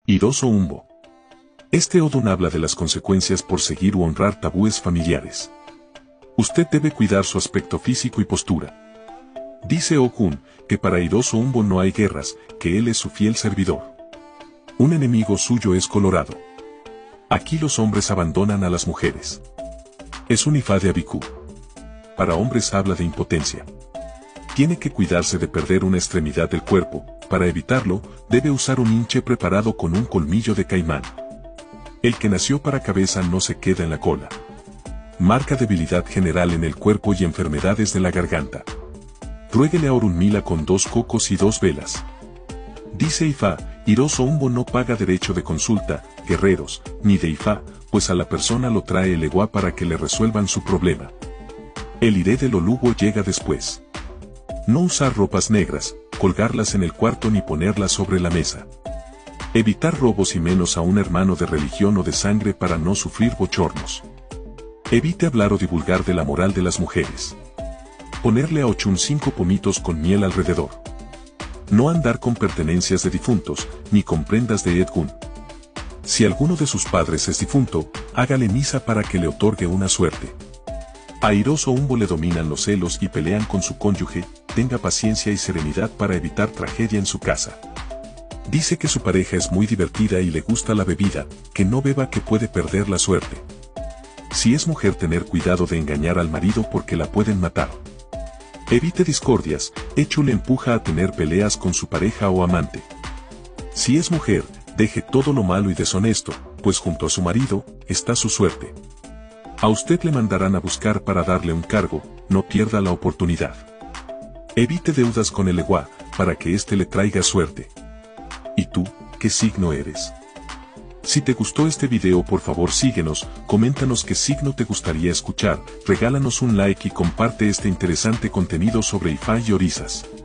Hiroso Umbo. Este Odun habla de las consecuencias por seguir u honrar tabúes familiares. Usted debe cuidar su aspecto físico y postura. Dice Okun, que para Hiroso Umbo no hay guerras, que él es su fiel servidor. Un enemigo suyo es Colorado. Aquí los hombres abandonan a las mujeres. Es un Ifá de Abiku. Para hombres habla de impotencia. Tiene que cuidarse de perder una extremidad del cuerpo, para evitarlo, debe usar un hinche preparado con un colmillo de caimán. El que nació para cabeza no se queda en la cola. Marca debilidad general en el cuerpo y enfermedades de la garganta. Ruéguele a Orunmila con 2 cocos y 2 velas. Dice Ifá, Hiroso Umbo no paga derecho de consulta, guerreros, ni de Ifá, pues a la persona lo trae el Eguá para que le resuelvan su problema. El iré del Olugo llega después. No usar ropas negras, colgarlas en el cuarto ni ponerlas sobre la mesa. Evitar robos y menos a un hermano de religión o de sangre para no sufrir bochornos. Evite hablar o divulgar de la moral de las mujeres. Ponerle a Ochun 5 pomitos con miel alrededor. No andar con pertenencias de difuntos, ni con prendas de Edgun. Si alguno de sus padres es difunto, hágale misa para que le otorgue una suerte. A Hiroso Umbo le dominan los celos y pelean con su cónyuge, tenga paciencia y serenidad para evitar tragedia en su casa. Dice que su pareja es muy divertida y le gusta la bebida, que no beba que puede perder la suerte. Si es mujer, tener cuidado de engañar al marido porque la pueden matar. Evite discordias, Echu le empuja a tener peleas con su pareja o amante. Si es mujer, deje todo lo malo y deshonesto, pues junto a su marido, está su suerte. A usted le mandarán a buscar para darle un cargo, no pierda la oportunidad. Evite deudas con el Eguá, para que éste le traiga suerte. ¿Y tú, qué signo eres? Si te gustó este video, por favor síguenos, coméntanos qué signo te gustaría escuchar, regálanos un like y comparte este interesante contenido sobre Ifá y orisas.